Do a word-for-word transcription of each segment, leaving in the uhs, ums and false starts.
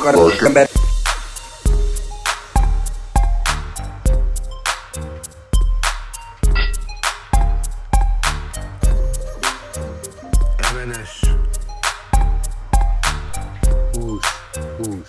akarok ember. em en es. Hús, hús.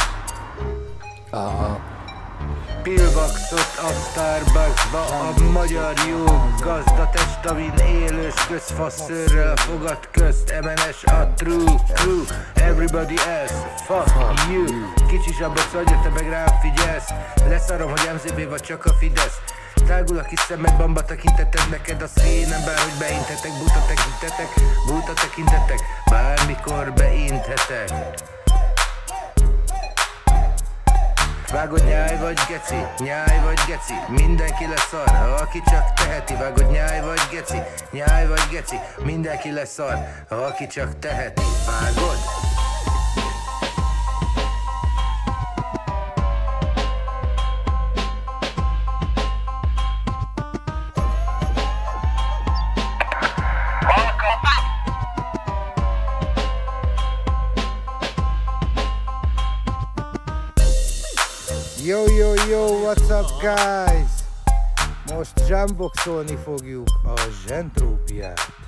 Aha. Pilvaxot a starbuxba, a magyar jó gazda, test, amin élősködsz, fasszőrrel, fogad, közt, em en es a true, true, everybody else, fuck you. Kicsi Zsánbox vagy, te meg rám figyelsz, leszarom, hogy emzepe, vagy csak a Fidesz. Tágul a kis szemed, bamba, tekinteted, neked a screenen, bárhogy beinthetek, buta tekintetek, buta tekintetek, bármikor beinthetek. Vágod nyáj vagy geci, nyáj vagy geci, mindenki leszar, aki csak teheti. Vágod nyáj vagy geci, nyáj vagy geci, mindenki leszar, aki csak teheti. Vágod? Yo, yo, yo, what's up guys? Most zsánboxolni fogjuk a zsentrópiát.